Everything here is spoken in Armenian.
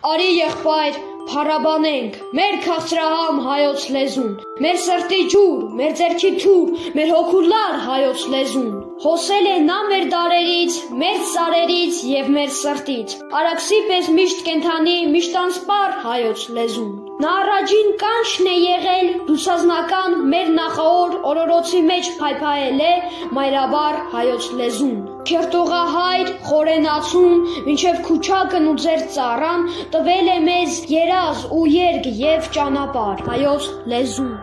Արի եղբայր, փառաբանենք մեր քաղցրահամ հայոց լեզուն, մեր սրտի ջուր, մեր ձեռքի թուր, մեր հոգու լար հայոց լեզուն։ Հոսել է նա մեր դարերից, մեր սարերից եւ մեր սրտից, Արաքսի պես միշտ կենթանի, միշտ անսպառ հայոց լեզուն։ Նա առաջին կանչն է եղել դուսազնական մեր նախաոր օրորոցի մեջ փայփայել է մայրաբար հայոց լեզուն։ Քերտողահայր խորենացում, մինչև քուչակն ու ձեր ծառան տվել է մեզ երազ ու երգ եւ ճանապարհ հայոց լեզուն։